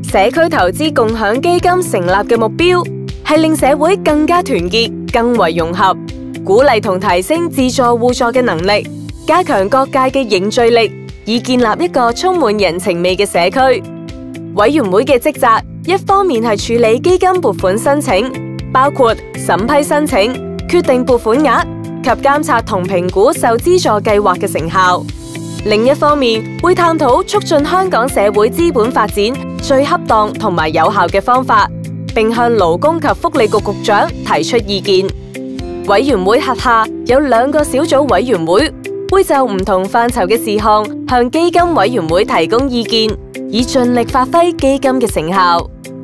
社區投資共享基金成立嘅目標係令社會更加團結、更為融合，鼓勵同提升自助互助嘅能力，加強各界嘅凝聚力，以建立一個充滿人情味嘅社區。委員會嘅職責，一方面係處理基金撥款申請，包括審批申請、決定撥款額及監察同評估受資助計劃嘅成效；另一方面，會探討促進香港社會資本發展最恰當同埋有效嘅方法，並向勞工及福利局局長提出意見。委員會轄下有2個小組委員會，會就唔同範疇嘅事項向基金委員會提供意見，以盡力發揮基金嘅成效。